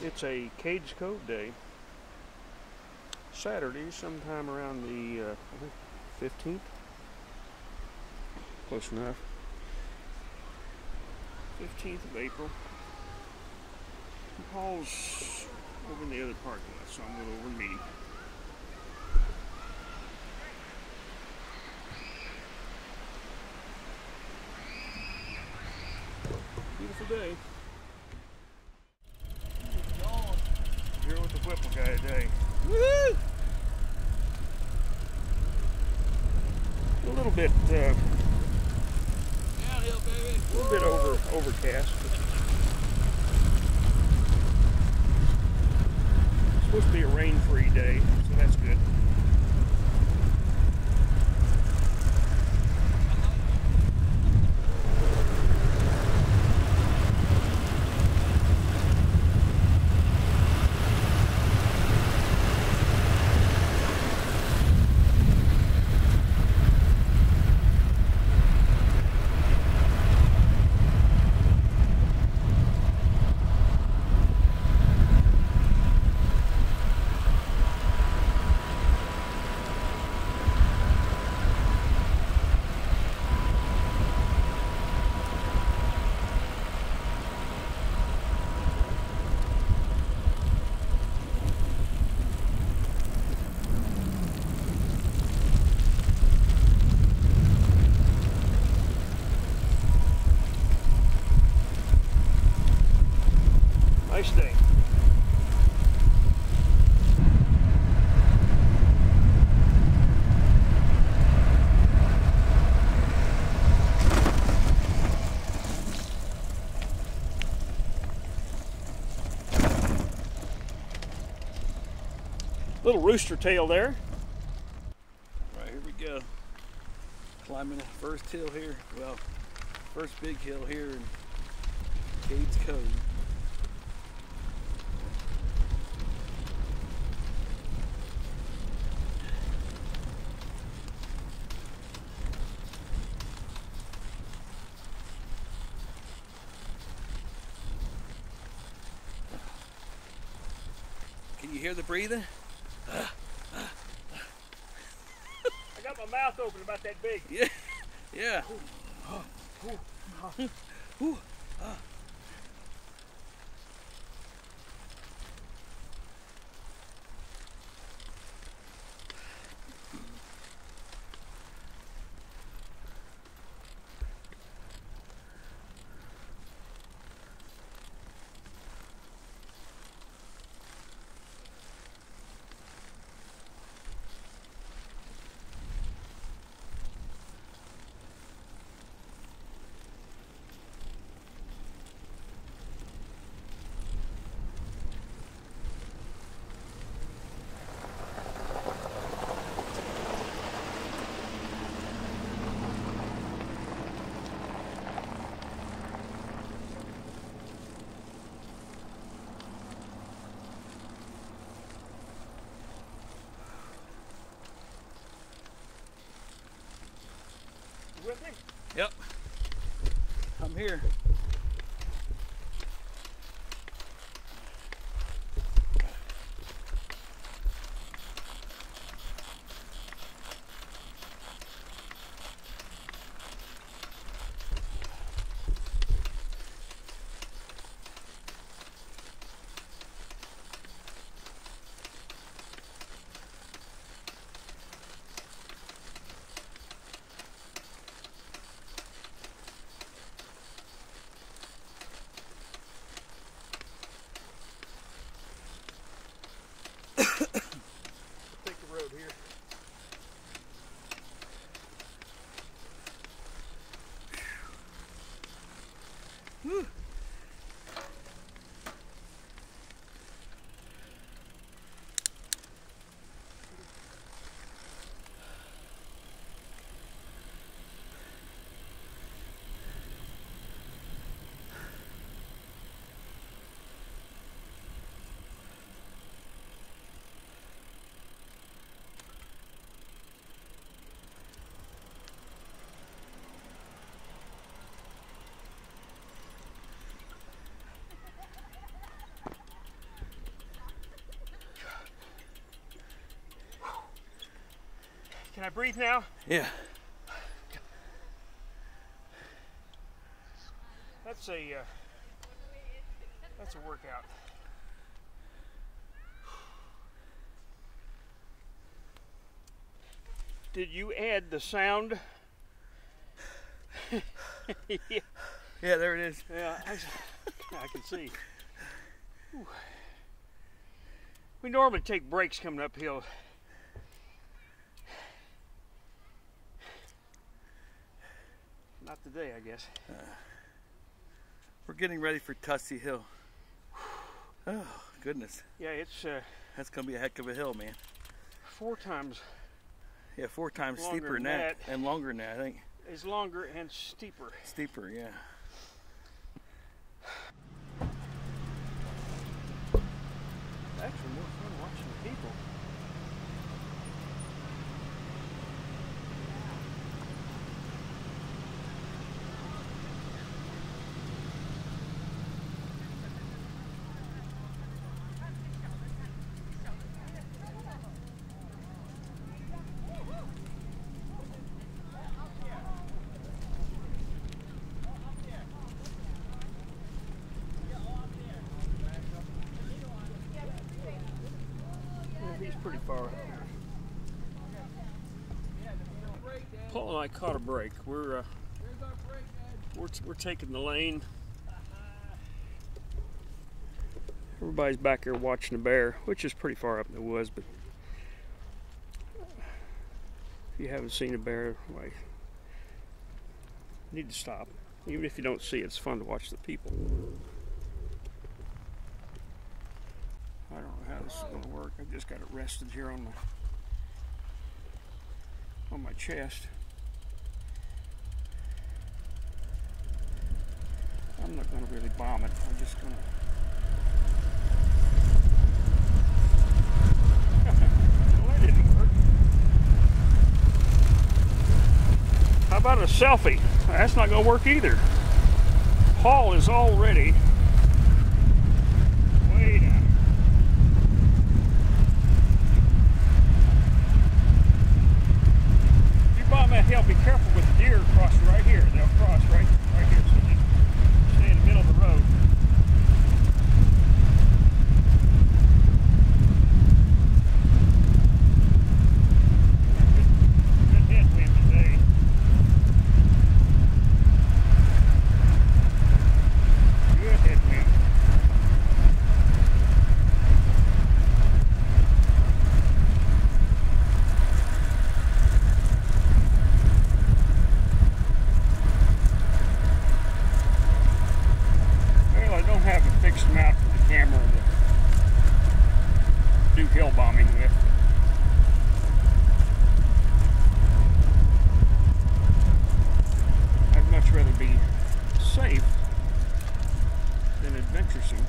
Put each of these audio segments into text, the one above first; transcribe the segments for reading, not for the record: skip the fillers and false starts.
It's a Cades Cove day. Saturday, sometime around the I think 15th. Close enough. 15th of April. Paul's over in the other parking lot, so I'm going to over and meet him. Beautiful day. Here with the Whipple guy today. Woo! A little bit downhill, baby. A little bit overcast. It's supposed to be a rain-free day, so that's good. Nice day. Little rooster tail there. Right, here we go. Climbing the first hill here. Well, first big hill here in Cades Cove. Can you hear the breathing? I got my mouth open about that big. Yeah, yeah. You with me? Yep. I'm here. Take the road here. Whew. breathe now? Yeah. That's a workout. Did you add the sound? Yeah. Yeah, there it is. Yeah, I can see. Whew. We normally take breaks coming uphill. Not today, I guess. We're getting ready for Tussey Hill. Oh, goodness. Yeah, it's That's going to be a heck of a hill, man. 4 times. Yeah, 4 times Longer steeper than than that. that. And longer than that, I think. It's longer and steeper. Steeper, yeah. Actually, more fun watching the people. He's pretty far up there. Paul and I caught a break. We're taking the lane. Everybody's back here watching the bear, which is pretty far up in the woods, but if you haven't seen a bear, like, you need to stop. Even if you don't see it, it's fun to watch the people. I don't know how this is going to work. I just got it rested here on my chest. I'm not going to really bomb it. I'm just going to. Well, that didn't work. How about a selfie? That's not going to work either. Paul is already way down. Hill, be careful with the deer crossing right here. They'll cross right here. So just stay in the middle of the road. Good headwind today. Good headwind. Fixed mount for the camera to do hill bombing with. I'd much rather be safe than adventuresome.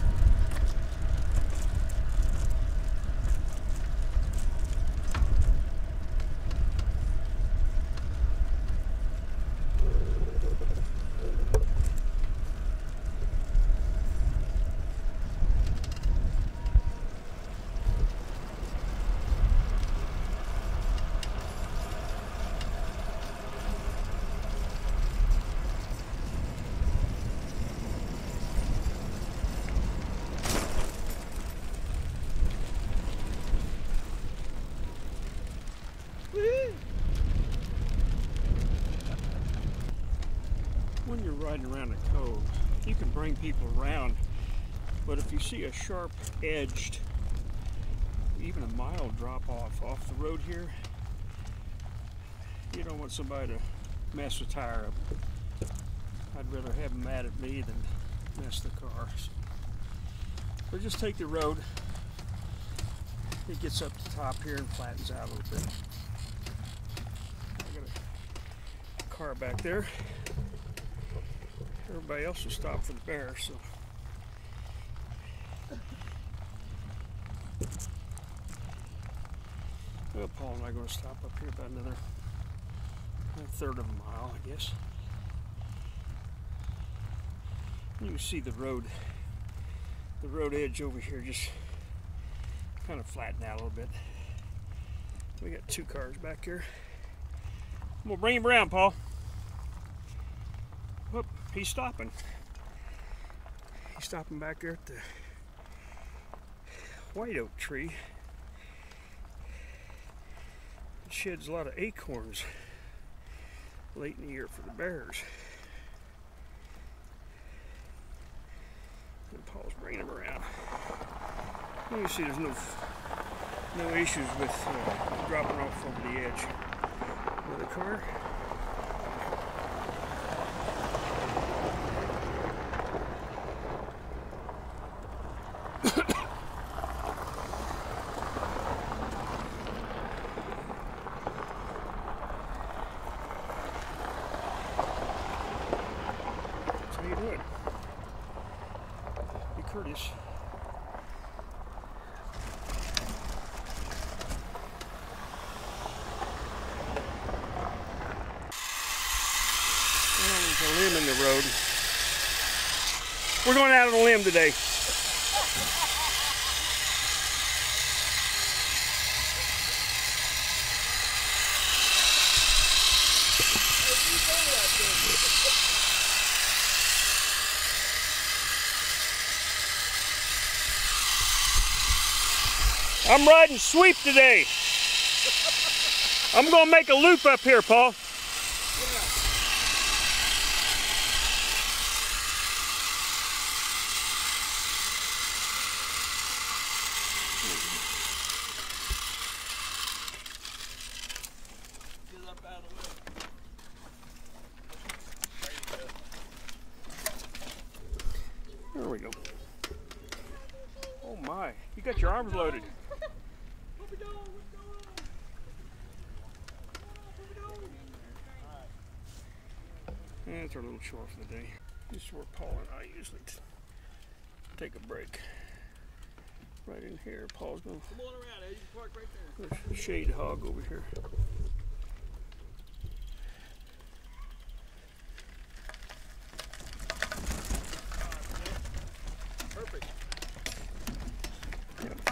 When you're riding around a cove, you can bring people around, but if you see a sharp-edged, even a mild drop-off off the road here, you don't want somebody to mess the tire up. I'd rather have them mad at me than mess the car. So just take the road. It gets up the top here and flattens out a little bit. I got a car back there. Everybody else will stop for the bear, so. Well, Paul and I are going to stop up here about another 1/3 of a mile, I guess. You can see the road edge over here just kind of flatten out a little bit. We got 2 cars back here. I'm gonna bring him around, Paul. Whoop, he's stopping. He's stopping back there at the white oak tree. It sheds a lot of acorns late in the year for the bears. And Paul's bringing him around. You see there's no issues with dropping off over the edge of the car. That's how you do it. Be courteous. There's a limb in the road. We're going out on a limb today. I'm riding sweep today. I'm going to make a loop up here, Paul. There we go. Oh my, you got your arms loaded. What we doing? What's going on? That's our little chore for the day. This is where Paul and I usually take a break. Right in here. Paul's going to come on around, Eddie. You can park right there. There's a shade hog over here. Perfect. Yeah.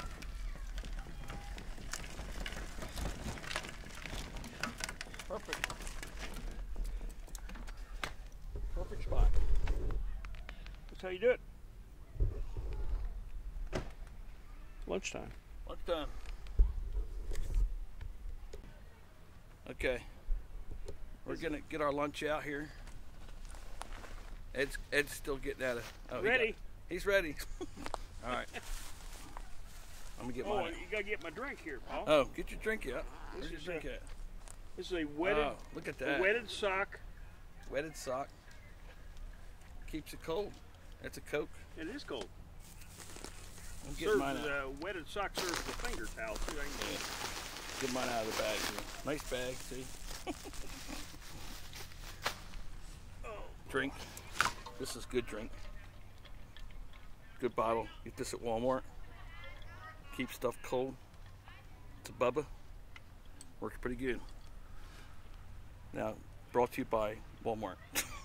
Perfect. Perfect spot. That's how you do it. Lunchtime. Lunchtime. Okay. We're gonna get our lunch out here. Ed's still getting at it. Oh, Ready? He's ready. All right. I'm gonna get Oh, mine. you gotta get my drink here, Paul. Oh, get your drink out. Where's your drink at? This is a wetted, Oh, look at that. wetted sock. Wetted sock. Keeps it cold. That's a Coke. It is cold. I'm getting mine out. Wetted sock serves as a finger towel too. I can Get mine out of the bag here. Nice bag, see? Drink. This is good drink. Good bottle. Get this at Walmart. Keep stuff cold. It's a Bubba. Works pretty good. Now, brought to you by Walmart.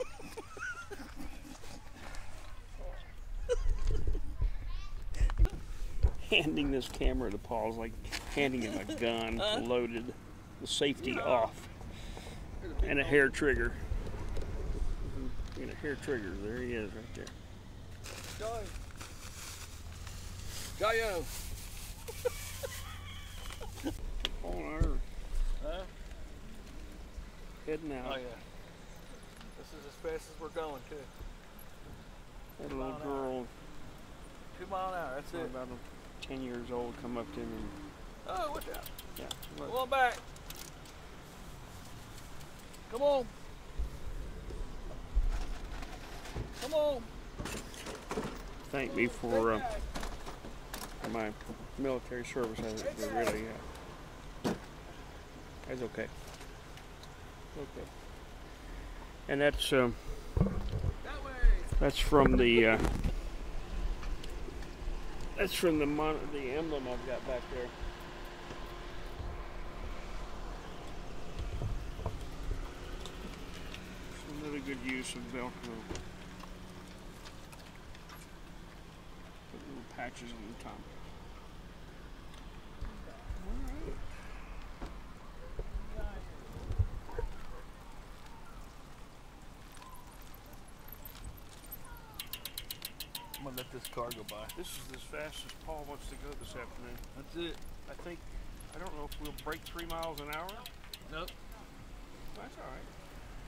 handing this camera to Paul is like handing him a gun loaded, the safety off, and a hair trigger. And a hair trigger. There he is right there. Go. Gallo. On Earth. Huh? Heading out. Oh yeah. This is as fast as we're going too. That little girl, 2 miles an hour, that's it. about 10 years old, come up to him and Oh, watch out. yeah, look. Come on back. Come on. Come on. Thank me for my military service. I really, that's okay. Okay. And that's That way. that's from the emblem I've got back there. It's another good use of Velcro. Put little patches on the top. All right. let this car go by. This is as fast as Paul wants to go this afternoon. That's it. I don't know if we'll break 3 miles an hour. Nope. That's all right.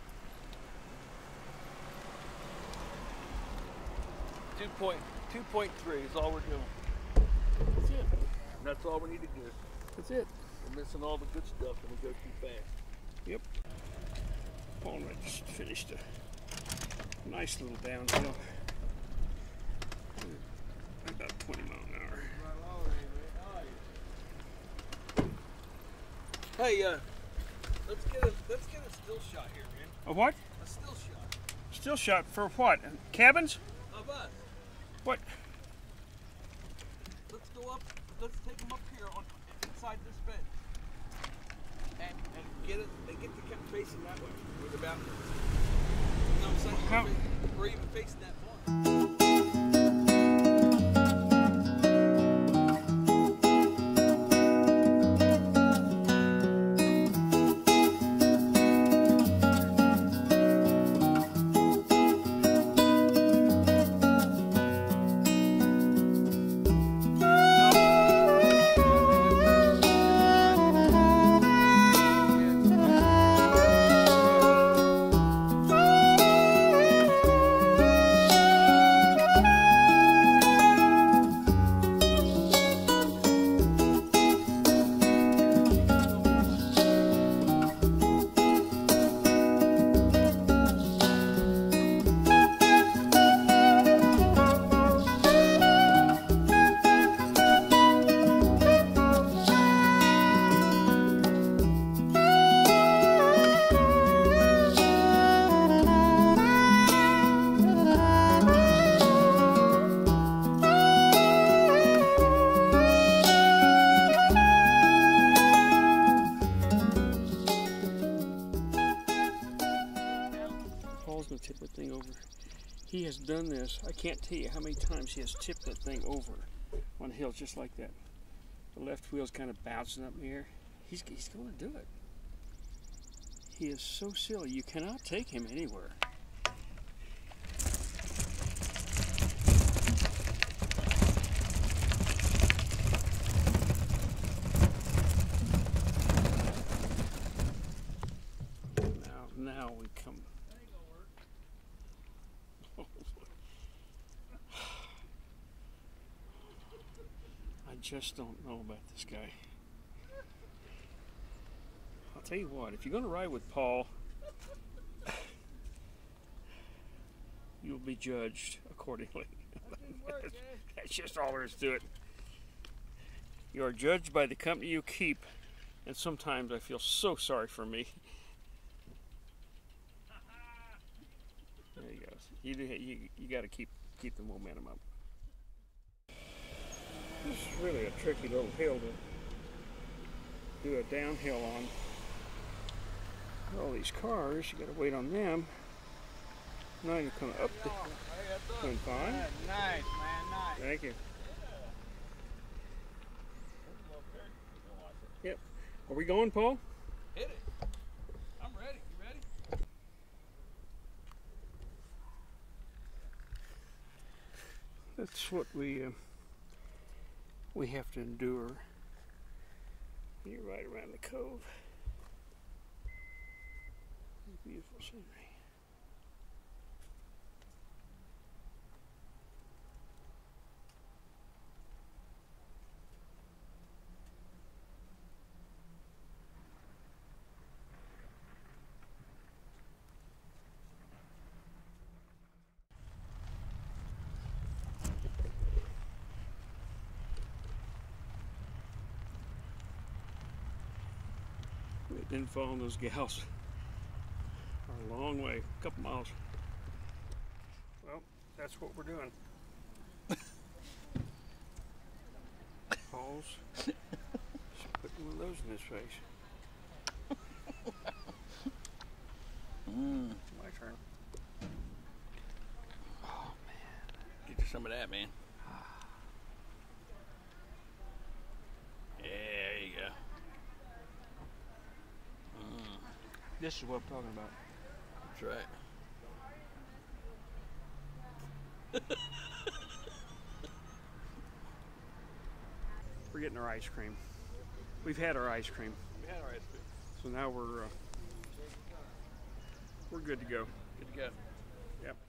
2.3 is all we're doing. That's it. And that's all we need to do. That's it. We're missing all the good stuff and we go too fast. Yep. Paul and I just finished a nice little downhill. About 20 miles an hour. Hey, let's get a still shot here, man. A what? A still shot. Still shot for what? Cabins? Of us. What? Let's go up. Let's take them up here on inside this bed, and get it. They get to keep facing that way with the balcony. You know what I'm saying? We're even facing that barn. Tip that thing over. He has done this. I can't tell you how many times he has tipped that thing over on hills just like that. The left wheel's kind of bouncing up in the air. He's going to do it. He is so silly. You cannot take him anywhere. Now we come. I just don't know about this guy. I'll tell you what, if you're going to ride with Paul, you'll be judged accordingly. That's just all there is to it. You are judged by the company you keep, and sometimes I feel so sorry for me. There he goes. You got to keep the momentum up. This is really a tricky little hill to do a downhill on. All these cars, you got to wait on them. Now you're coming up. Doing fine. Nice, man, nice. Thank you. Yep. Are we going, Paul? Hit it. I'm ready. You ready? That's what we have to endure. You're right around the cove. Beautiful scenery. Didn't follow those gals a long way, a couple miles. Well, that's what we're doing. Paul's just putting one of those in his face. My turn. Oh man. Get you some of that, man. There you go. This is what I'm talking about. That's right. We're getting our ice cream. We've had our ice cream. We had our ice cream. So now we're good to go. Good to go. Yep.